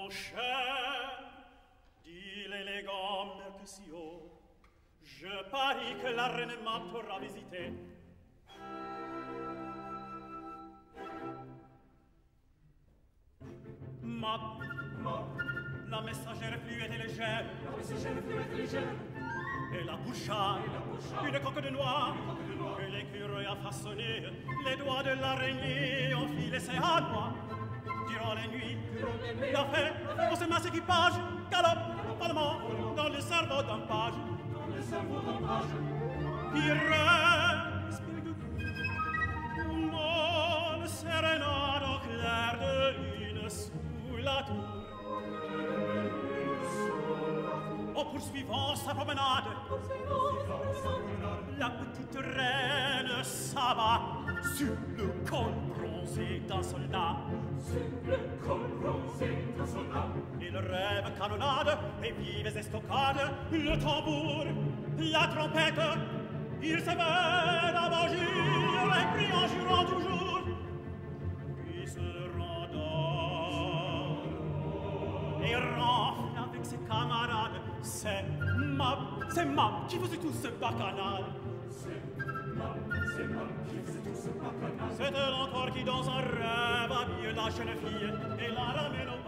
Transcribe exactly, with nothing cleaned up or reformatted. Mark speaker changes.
Speaker 1: Mon cher, dit l'élégant Mercutio, je parie que la reine Mab t'aura visité. Mab, Mab, la messagère fut était légère, la messagère fut était légère, et la boucha, une coque de noix, que l'écureuil a façonné, les doigts de l'araignée ont filé ses noix. Durant les nuits, la fête, on se masse équipage, galope, parlement, dans le cerveau d'un page. Dans le cerveau d'un page. Qui respire du coup. Mon sérénade au clair de lune sous la tour. En poursuivant sa promenade, la petite reine s'abat sur le col bronzé d'un soldat. Sur le col bronzé d'un soldat. Il rêve canonnade et vives estocades, le tambour, la trompette. Il s'éveille d'abagir et prie en jurant toujours. Puis se rendort et ronfle avec ses camarades. C'est Mab, c'est Mab qui faisait tout ce bacchanal. C'est Mab, c'est Mab qui faisait tout ce bacchanal. C'est elle encore qui dans un rêve habille la jeune fille et la ramène au